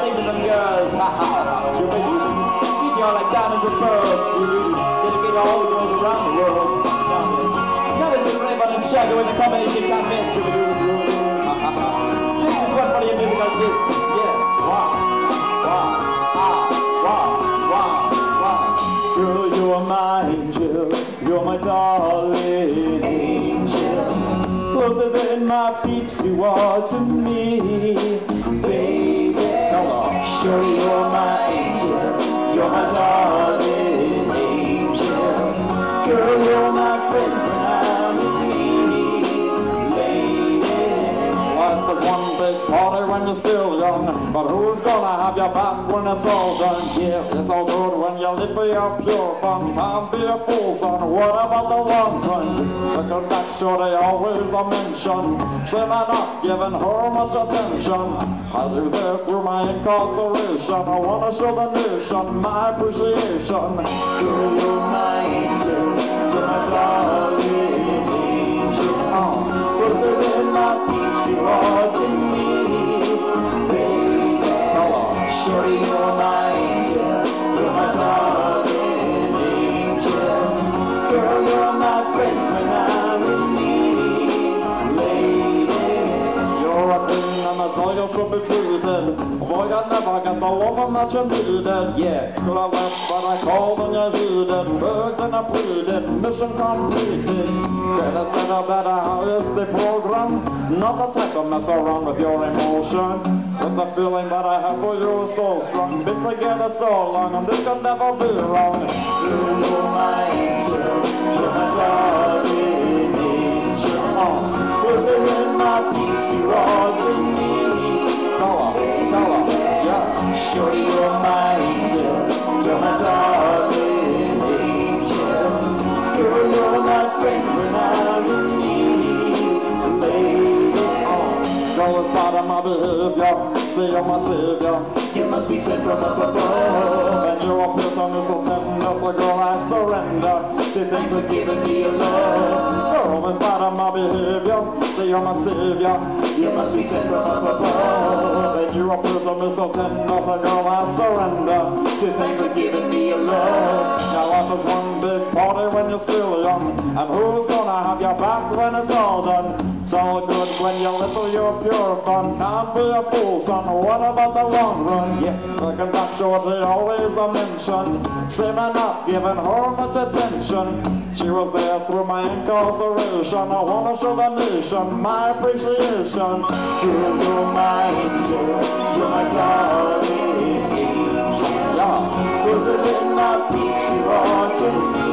ladies and girls. Ha ha ha. Treat y'all like diamonds and pearls. Dedicate all the girls around the world. Now this is Rainbow and Shaggy with the combination can't miss. Ha ha ha. This is one for your music like this. Yeah. Wow. Wow. Ah. Wow. Wow. Wow. Girl, you're my angel. You're my darling angel. Closer than my feet you are to me, baby. Sure, you're my angel. You're my darling angel. Girl, you're my friend when I'm with me, lady. Life is one big party when you're still young, but who's gonna have your back when it's all done? Yeah, it's all good when you live for your pure fun. Can't be a fool, son. What about the long run? Look at that shorty, always a mention. Say I'm not giving her much attention. I live there through my incarceration. I wanna show the nation my appreciation. Girl, you're my angel. You're my darling angel. Closer than my feet you are to me, baby. Shorty, you're my angel. You're my darling angel. Girl, you're my friend when I'm with me, lady. You're a queen and that's all you should be treated. Boy, I never get the woman that you needed. Yeah, could have left, but I called and you heeded. Begged and I pleaded, mission completed. Better set up that highest the program. Not the type of mess around with your emotion. But the feeling that I have for you is so strong. Been together so long and this could never be wrong. You're my angel. You're my darling angel. Closer in my peace you are to me. Tell her, yeah. Shorty, you're my angel. You're my darling angel. Girl, you're my friend when I'm with me, lady. Girl, it's part of my behavior. Say you're my savior. You must be sent from up above. And you're a person who's so tender. So girl, I surrender. Say thanks for giving me your love. Girl, it's part of my behavior. Say you're my savior. You must be sent from up above. And you're a person who's so tender. So girl, I surrender. Say thanks for giving me your love. Now life is one big party when you're still young. And who's gonna have your back when it's all done? It's all good when you little, you're pure fun. Can't be a fool, son. What about the long run? Yeah, look at that shorty, always a mention. Say man not giving her much attention. She was there through my incarceration. I wanna show the nation my appreciation. You're my angel. You're my darling angel. Yeah, closer than my feet you are to me,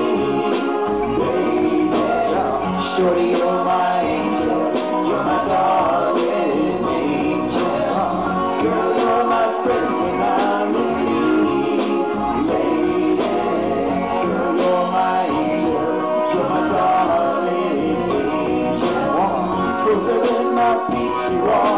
baby. Yeah, shorty, you're my angel. You're my darling angel. Girl, you're my friend when I'm with me, lady. Girl, you're my angel. You're my darling angel. Closer than my feet you are.